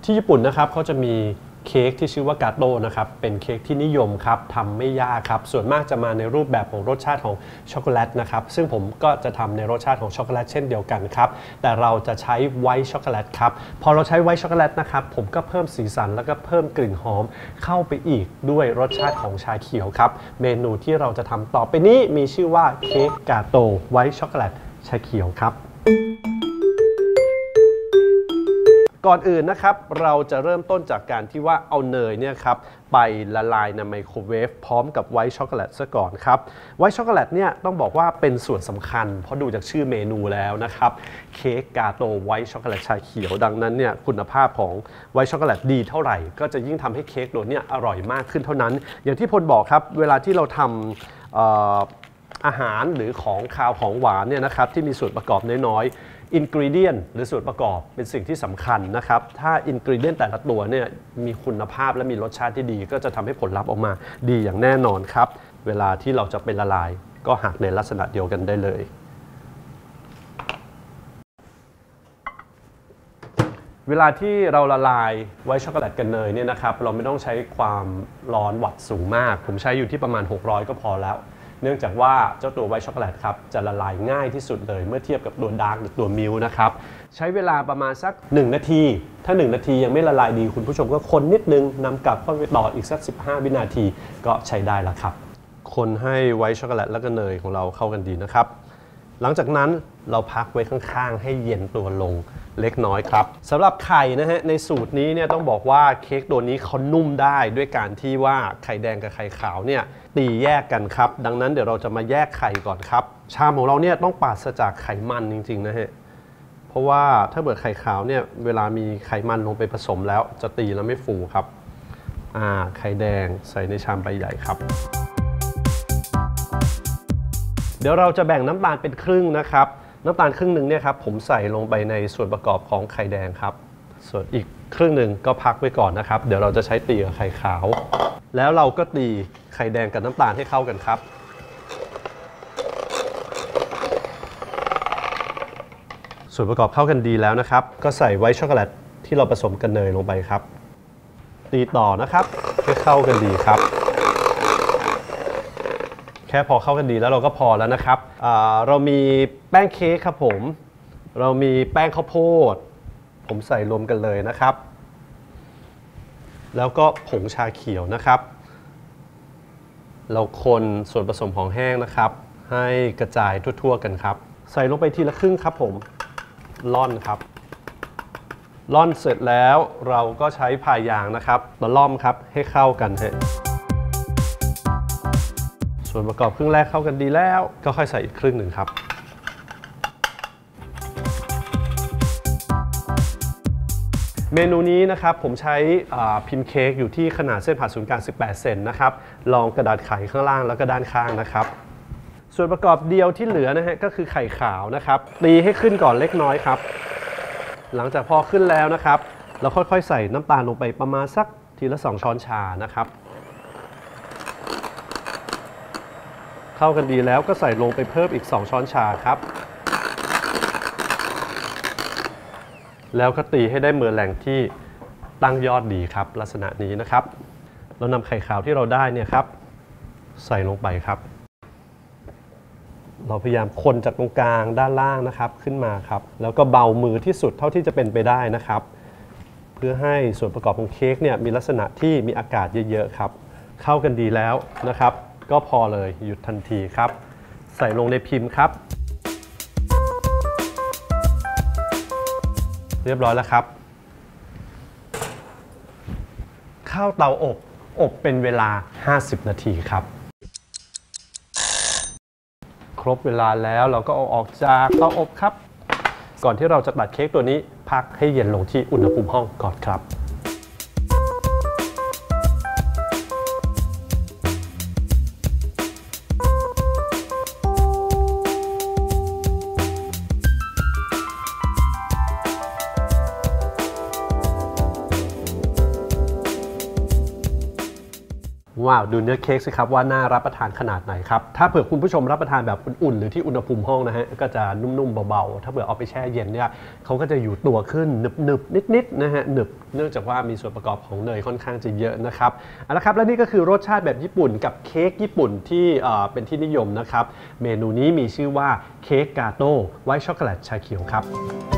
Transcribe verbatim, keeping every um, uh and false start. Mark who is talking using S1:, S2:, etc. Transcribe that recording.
S1: ที่ญี่ปุ่นนะครับเขาจะมีเค้กที่ชื่อว่ากาโต้นะครับเป็นเค้กที่นิยมครับทำไม่ยากครับส่วนมากจะมาในรูปแบบของรสชาติของช็อกโกแลตนะครับซึ่งผมก็จะทำในรสชาติของช็อกโกแลตเช่นเดียวกันครับแต่เราจะใช้ไวท์ช็อกโกแลตครับพอเราใช้ไวท์ช็อกโกแลตนะครับผมก็เพิ่มสีสันแล้วก็เพิ่มกลิ่นหอมเข้าไปอีกด้วยรสชาติของชาเขียวครับเมนูที่เราจะทำต่อไปนี้มีชื่อว่าเค้กกาโต้ไวท์ช็อกโกแลตชาเขียวครับก่อนอื่นนะครับเราจะเริ่มต้นจากการที่ว่าเอาเนยเนี่ยครับไปละลายในไมโครเวฟพร้อมกับไวท์ช็อกโกแลตซะก่อนครับไวท์ช็อกโกแลตเนี่ยต้องบอกว่าเป็นส่วนสำคัญเพราะดูจากชื่อเมนูแล้วนะครับเค้กกาโต้ไวท์ช็อกโกแลตชาเขียวดังนั้นเนี่ยคุณภาพของไวท์ช็อกโกแลตดีเท่าไหร่ก็จะยิ่งทำให้เค้กตัวนี้อร่อยมากขึ้นเท่านั้นอย่างที่พลบอกครับเวลาที่เราทำอาหารหรือของคาวของหวานเนี่ยนะครับที่มีส่วนประกอบน้อยๆอินกรีเดียนหรือส่วนประกอบเป็นสิ่งที่สำคัญนะครับถ้าอินกรีเดียนแต่ละตัวเนี่ยมีคุณภาพและมีรสชาติที่ดีก็จะทำให้ผลลัพธ์ออกมาดีอย่างแน่นอนครับเวลาที่เราจะเป็นละลายก็หักในลักษณะเดียวกันได้เลยเวลาที่เราละลายไวท์ช็อกโกแลตกันเนยเนี่ยนะครับเราไม่ต้องใช้ความร้อนวัตต์สูงมากผมใช้อยู่ที่ประมาณหกร้อยก็พอแล้วเนื่องจากว่าเจ้าตัวไวท์ช็อกโกแลตครับจะละลายง่ายที่สุดเลยเมื่อเทียบกับตัวดาร์กหรือตัวมิลค์นะครับใช้เวลาประมาณสักหนึ่งนาทีถ้าหนึ่งนาทียังไม่ละลายดีคุณผู้ชมก็คนนิดนึงนำกลับเข้าไปต่ออีกสักสิบห้าวินาทีก็ใช้ได้แล้วครับคนให้ไวท์ช็อกโกแลตและก็เนยของเราเข้ากันดีนะครับหลังจากนั้นเราพักไว้ข้างๆให้เย็นตัวลงเล็กน้อยครับสำหรับไข่นะฮะในสูตรนี้เนี่ยต้องบอกว่าเค้กตัวนี้เขานุ่มได้ด้วยการที่ว่าไข่แดงกับไข่ขาวเนี่ยตีแยกกันครับดังนั้นเดี๋ยวเราจะมาแยกไข่ก่อนครับชามของเราเนี่ยต้องปราศจากไขมันจริงๆนะฮะเพราะว่าถ้าเกิดไข่ขาวเนี่ยเวลามีไขมันลงไปผสมแล้วจะตีแล้วไม่ฟูครับอ่าไข่แดงใส่ในชามใบใหญ่ครับเดี๋ยวเราจะแบ่งน้ำตาลเป็นครึ่งนะครับน้ำตาลครึ่งหนึ่งเนี่ยครับผมใส่ลงไปในส่วนประกอบของไข่แดงครับส่วนอีกครึ่งหนึ่งก็พักไว้ก่อนนะครับเดี๋ยวเราจะใช้ตีกับไข่ขาวแล้วเราก็ตีไข่แดงกับน้ำตาลให้เข้ากันครับส่วนประกอบเข้ากันดีแล้วนะครับก็ใส่ไวท์ช็อกโกแลตที่เราผสมกับเนยลงไปครับตีต่อนะครับให้เข้ากันดีครับแค่พอเข้ากันดีแล้วเราก็พอแล้วนะครับเรามีแป้งเค้กครับผมเรามีแป้งข้าวโพดผมใส่รวมกันเลยนะครับแล้วก็ผงชาเขียวนะครับเราคนส่วนผสมของแห้งนะครับให้กระจายทั่วๆกันครับใส่ลงไปทีละครึ่งครับผมล่อนครับล่อนเสร็จแล้วเราก็ใช้พายยางนะครับมาล่อมครับให้เข้ากันฮะส่วนประกอบครึ่งแรกเข้ากันดีแล้วก็ค่อยใส่อีกครึ่งหนึ่งครับเมนูนี้นะครับผมใช้พิมพ์เค้กอยู่ที่ขนาดเส้นผ่าศูนย์กลางสิบแปดเซนนะครับรองกระดาษไขข้างล่างแล้วก็ด้านข้างนะครับส่วนประกอบเดียวที่เหลือนะฮะก็คือไข่ขาวนะครับตีให้ขึ้นก่อนเล็กน้อยครับหลังจากพอขึ้นแล้วนะครับเราค่อยๆใส่น้ำตาลลงไปประมาณสักทีละสองช้อนชานะครับเข้ากันดีแล้วก็ใส่ลงไปเพิ่มอีกสองช้อนชาครับแล้วก็ตีให้ได้เมอร์แรงที่ตั้งยอดดีครับลักษณะนี้นะครับเรานำไข่ขาวที่เราได้เนี่ยครับใส่ลงไปครับเราพยายามคนจากตรงกลางด้านล่างนะครับขึ้นมาครับแล้วก็เบามือที่สุดเท่าที่จะเป็นไปได้นะครับเพื่อให้ส่วนประกอบของเค้กเนี่ยมีลักษณะที่มีอากาศเยอะๆครับเข้ากันดีแล้วนะครับก็พอเลยหยุดทันทีครับใส่ลงในพิมพ์ครับเรียบร้อยแล้วครับเข้าเตาอบอบเป็นเวลาห้าสิบนาทีครับครบเวลาแล้วเราก็เอาออกจากเตาอบครับก่อนที่เราจะตัดเค้กตัวนี้พักให้เย็นลงที่อุณหภูมิห้องก่อนครับว้าวดูเนื้อเค้กสิครับว่าน่ารับประทานขนาดไหนครับถ้าเผื่อคุณผู้ชมรับประทานแบบอุ่นๆหรือที่อุณหภูมิห้องนะฮะก็จะนุ่มๆเบาๆถ้าเผื่อเอาไปแช่เย็นเนี่ยเขาก็จะอยู่ตัวขึ้นหนึบๆนิดๆนะฮะหนึบเนื่องจากว่ามีส่วนประกอบของเนยค่อนข้างจะเยอะนะครับเอาละครับและนี่ก็คือรสชาติแบบญี่ปุ่นกับเค้กญี่ปุ่นที่เป็นที่นิยมนะครับเมนูนี้มีชื่อว่าเค้กกาโต้ไวท์ช็อกโกแลตชาเขียวครับ